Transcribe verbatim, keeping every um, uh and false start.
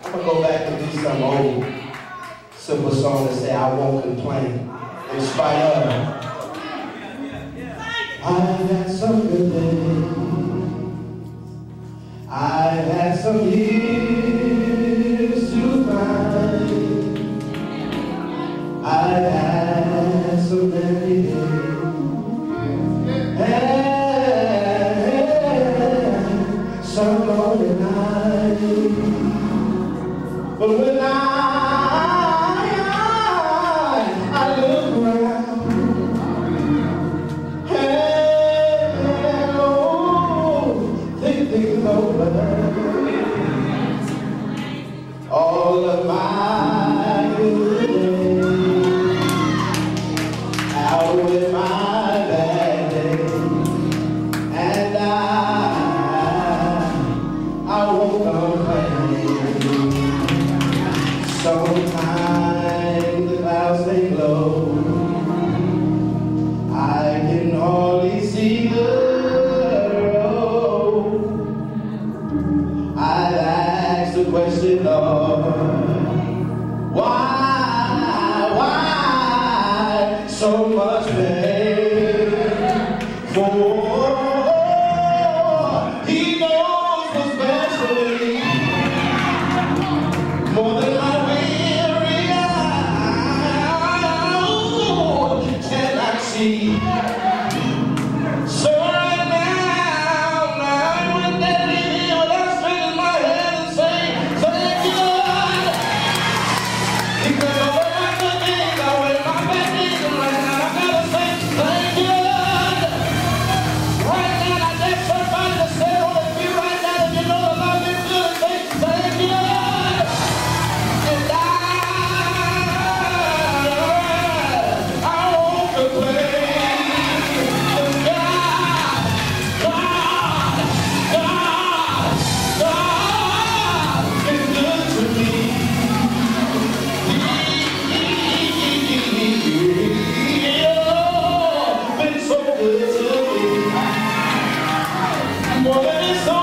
I'm gonna go back and do some old simple song that say I won't complain in spite of. I've had some good days, I've had some years to find, I've had some many days, and some lonely nights. But when I, I, I look around, and oh, think things over, all of my good days, out with my bad days, and I, I won't complain. Sometimes the clouds stay low, I can hardly see the road. I've asked the question, Lord, why, why so much pain? For He knows what's best for me, more than I so right now, now when they leave me, when I swing my head and say, thank you, Lord, because of all my good things, I wear my bad things, and right now I gotta say, thank you, Lord. Right now, I dare somebody to say on the view right now, if you know the Lord is good, and say, thank you, Lord. And I, I won't complain. More than it's all.